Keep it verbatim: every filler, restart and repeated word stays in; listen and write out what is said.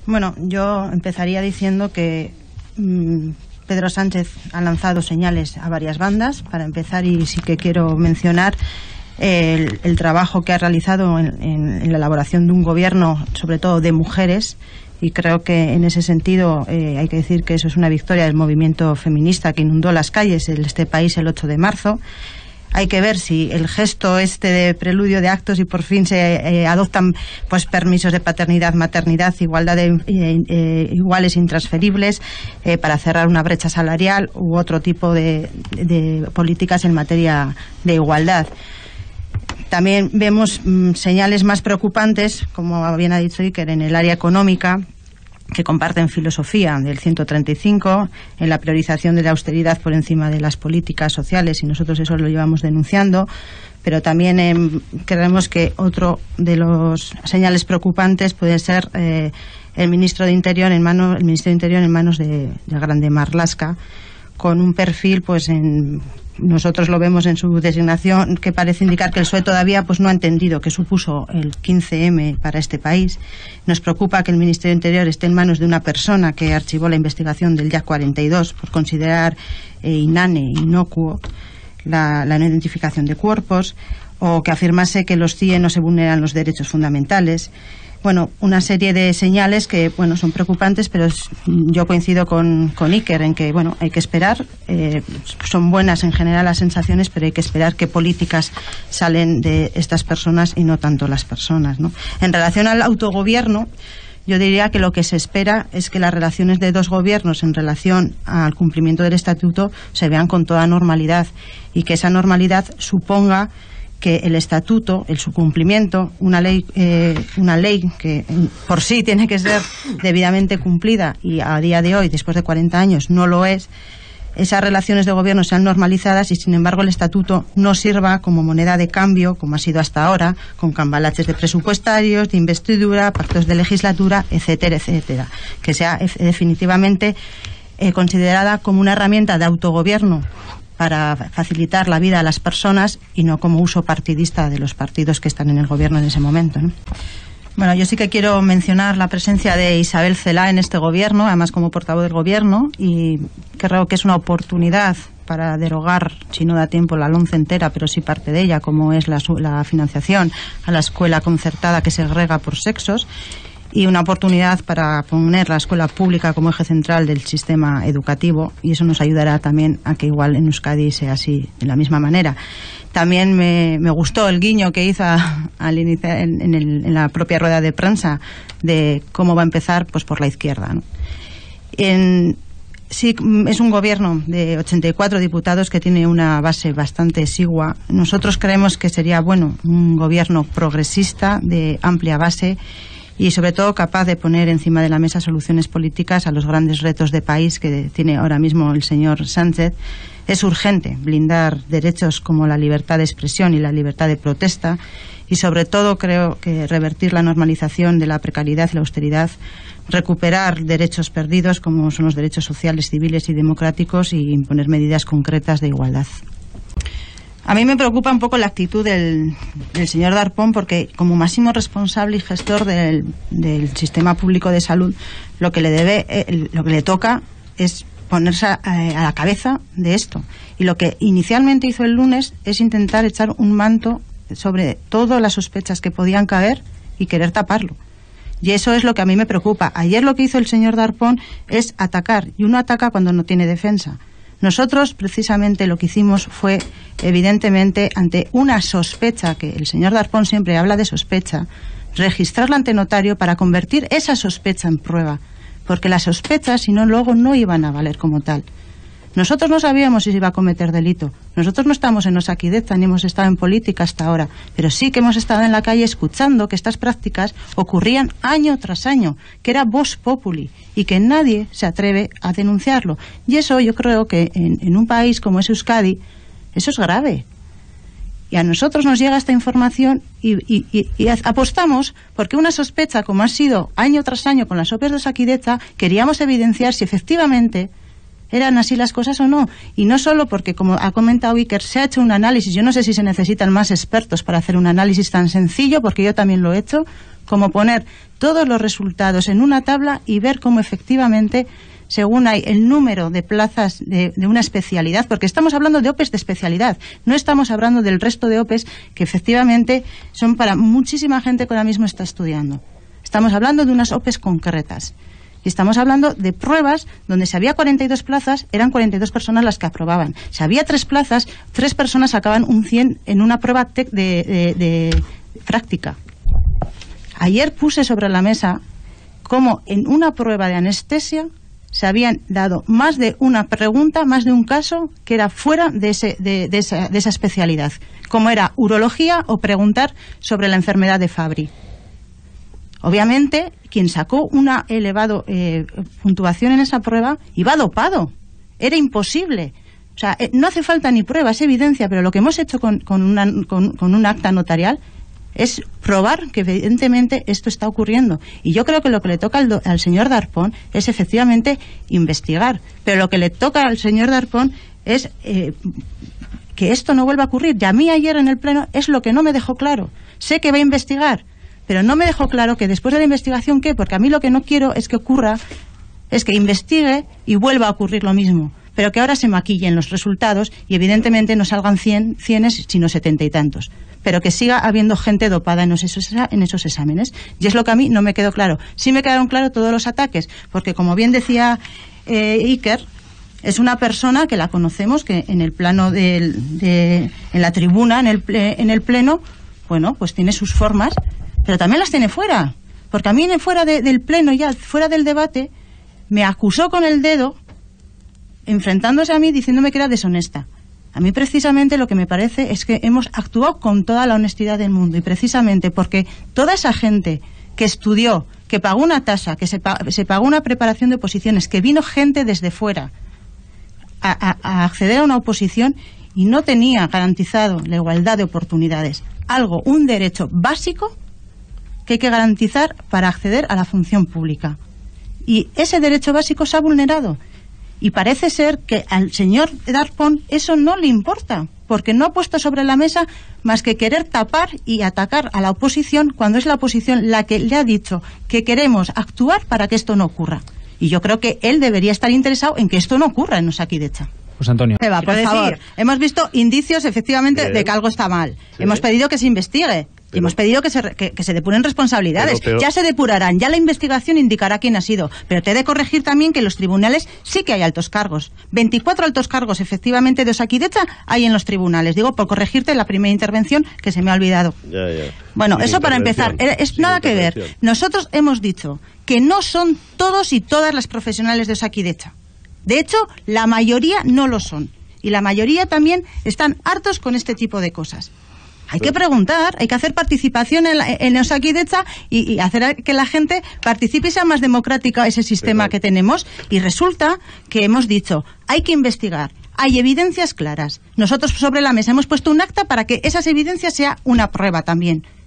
Bueno, yo empezaría diciendo que mmm, Pedro Sánchez ha lanzado señales a varias bandas. Para empezar, y sí que quiero mencionar el, el trabajo que ha realizado en, en, en la elaboración de un gobierno, sobre todo de mujeres, y creo que en ese sentido eh, hay que decir que eso es una victoria del movimiento feminista que inundó las calles de este país el ocho de marzo. Hay que ver si el gesto este de preludio de actos y por fin se eh, adoptan pues permisos de paternidad, maternidad, igualdad de, eh, eh, iguales intransferibles eh, para cerrar una brecha salarial u otro tipo de, de políticas en materia de igualdad. También vemos mmm, señales más preocupantes, como bien ha dicho Iker, en el área económica, que comparten filosofía del ciento treinta y cinco, en la priorización de la austeridad por encima de las políticas sociales, y nosotros eso lo llevamos denunciando, pero también eh, creemos que otro de los señales preocupantes puede ser eh, el ministro de Interior en manos, el Ministerio de Interior en manos de, de Grande Marlaska, con un perfil, pues en nosotros lo vemos en su designación, que parece indicar que el P S O E todavía pues no ha entendido qué supuso el quince eme para este país. Nos preocupa que el Ministerio de Interior esté en manos de una persona que archivó la investigación del Yak cuarenta y dos por considerar eh, inane, inocuo, la, la no identificación de cuerpos, o que afirmase que los C I E no se vulneran los derechos fundamentales. Bueno, una serie de señales que, bueno, son preocupantes, pero yo coincido con, con Iker en que, bueno, hay que esperar. Eh, son buenas en general las sensaciones, pero hay que esperar qué políticas salen de estas personas y no tanto las personas, ¿no? En relación al autogobierno, yo diría que lo que se espera es que las relaciones de dos gobiernos en relación al cumplimiento del estatuto se vean con toda normalidad, y que esa normalidad suponga que el estatuto, el su cumplimiento, una ley, eh, una ley que por sí tiene que ser debidamente cumplida y a día de hoy, después de cuarenta años, no lo es, esas relaciones de gobierno sean normalizadas y, sin embargo, el estatuto no sirva como moneda de cambio, como ha sido hasta ahora, con cambalaches de presupuestarios, de investidura, pactos de legislatura, etcétera, etcétera. Que sea definitivamente eh, considerada como una herramienta de autogobierno para facilitar la vida a las personas y no como uso partidista de los partidos que están en el gobierno en ese momento, ¿no? Bueno, yo sí que quiero mencionar la presencia de Isabel Celaá en este gobierno, además como portavoz del gobierno, y creo que es una oportunidad para derogar, si no da tiempo, la LOMCE entera, pero sí parte de ella, como es la, la financiación a la escuela concertada que segrega por sexos, y una oportunidad para poner la escuela pública como eje central del sistema educativo, y eso nos ayudará también a que igual en Euskadi sea así, de la misma manera. También me, me gustó el guiño que hizo a, al iniciar, en, en, el, en la propia rueda de prensa de cómo va a empezar, pues por la izquierda, ¿no? En, sí, es un gobierno de ochenta y cuatro diputados que tiene una base bastante exigua. Nosotros creemos que sería bueno un gobierno progresista de amplia base y sobre todo capaz de poner encima de la mesa soluciones políticas a los grandes retos de país que tiene ahora mismo el señor Sánchez. Es urgente blindar derechos como la libertad de expresión y la libertad de protesta, y sobre todo creo que revertir la normalización de la precariedad y la austeridad, recuperar derechos perdidos como son los derechos sociales, civiles y democráticos, y imponer medidas concretas de igualdad. A mí me preocupa un poco la actitud del, del señor Darpón, porque como máximo responsable y gestor del, del sistema público de salud, lo que le debe, eh, lo que le toca es ponerse a, a la cabeza de esto. Y lo que inicialmente hizo el lunes es intentar echar un manto sobre todas las sospechas que podían caer y querer taparlo. Y eso es lo que a mí me preocupa. Ayer lo que hizo el señor Darpón es atacar, y uno ataca cuando no tiene defensa. Nosotros, precisamente, lo que hicimos fue, evidentemente, ante una sospecha, que el señor Darpón siempre habla de sospecha, registrarla ante notario para convertir esa sospecha en prueba, porque las sospechas, si no, luego no iban a valer como tal. Nosotros no sabíamos si se iba a cometer delito. Nosotros no estamos en Osakidetza ni hemos estado en política hasta ahora, pero sí que hemos estado en la calle escuchando que estas prácticas ocurrían año tras año, que era vox populi y que nadie se atreve a denunciarlo. Y eso yo creo que en, en un país como es Euskadi, eso es grave. Y a nosotros nos llega esta información y, y, y, y apostamos porque una sospecha, como ha sido año tras año con las O P E de Osakidetza, queríamos evidenciar si efectivamente eran así las cosas o no. Y no solo porque, como ha comentado Iker, se ha hecho un análisis. Yo no sé si se necesitan más expertos para hacer un análisis tan sencillo, porque yo también lo he hecho, como poner todos los resultados en una tabla y ver cómo efectivamente, según hay el número de plazas de, de una especialidad, porque estamos hablando de O P Es de especialidad, no estamos hablando del resto de O P Es que efectivamente son para muchísima gente que ahora mismo está estudiando. Estamos hablando de unas O P Es concretas. Y estamos hablando de pruebas donde si había cuarenta y dos plazas, eran cuarenta y dos personas las que aprobaban. Si había tres plazas, tres personas sacaban un cien en una prueba de, de, de práctica. Ayer puse sobre la mesa cómo en una prueba de anestesia se habían dado más de una pregunta, más de un caso que era fuera de, ese, de, de, esa, de esa especialidad, como era urología o preguntar sobre la enfermedad de Fabry. Obviamente, quien sacó una elevada eh, puntuación en esa prueba iba dopado. Era imposible. O sea, eh, no hace falta ni prueba, es evidencia, pero lo que hemos hecho con, con, una, con, con un acta notarial es probar que evidentemente esto está ocurriendo. Y yo creo que lo que le toca al, do, al señor Darpón es efectivamente investigar. Pero lo que le toca al señor Darpón es eh, que esto no vuelva a ocurrir. Y a mí ayer en el Pleno es lo que no me dejó claro. Sé que va a investigar, pero no me dejó claro que después de la investigación, ¿qué? Porque a mí lo que no quiero es que ocurra, es que investigue y vuelva a ocurrir lo mismo, pero que ahora se maquillen los resultados y evidentemente no salgan cien, cienes, sino setenta y tantos, pero que siga habiendo gente dopada en esos, en esos exámenes. Y es lo que a mí no me quedó claro. Sí me quedaron claros todos los ataques, porque como bien decía eh, Iker, es una persona que la conocemos, que en el plano del, de, en la tribuna, en el, en el Pleno, bueno, pues tiene sus formas, pero también las tiene fuera, porque a mí fuera de, del Pleno, ya fuera del debate, me acusó con el dedo, enfrentándose a mí, diciéndome que era deshonesta. A mí precisamente lo que me parece es que hemos actuado con toda la honestidad del mundo, y precisamente porque toda esa gente que estudió, que pagó una tasa, que se, se pagó una preparación de oposiciones, que vino gente desde fuera a, a, a acceder a una oposición y no tenía garantizado la igualdad de oportunidades, algo, un derecho básico que hay que garantizar para acceder a la función pública. Y ese derecho básico se ha vulnerado. Y parece ser que al señor Darpón eso no le importa, porque no ha puesto sobre la mesa más que querer tapar y atacar a la oposición, cuando es la oposición la que le ha dicho que queremos actuar para que esto no ocurra. Y yo creo que él debería estar interesado en que esto no ocurra en Osakidecha. Pues Antonio. Eva, por favor, hemos visto indicios efectivamente eh, de que algo está mal. Sí. Hemos pedido que se investigue. Y hemos pedido que se, que, que se depuren responsabilidades. Pero, pero, ya se depurarán, ya la investigación indicará quién ha sido. Pero te he de corregir también que en los tribunales sí que hay altos cargos. veinticuatro altos cargos, efectivamente, de Osakidecha hay en los tribunales. Digo, por corregirte la primera intervención que se me ha olvidado. Ya, ya. Bueno, Sin eso para empezar. Es nada que ver. Nosotros hemos dicho que no son todos y todas las profesionales de Osakidecha. De hecho, la mayoría no lo son. Y la mayoría también están hartos con este tipo de cosas. Hay que preguntar, hay que hacer participación en, la, en Osakidecha y, y hacer que la gente participe y sea más democrática ese sistema Pero... que tenemos. Y resulta que hemos dicho, hay que investigar, hay evidencias claras. Nosotros sobre la mesa hemos puesto un acta para que esas evidencias sea una prueba también.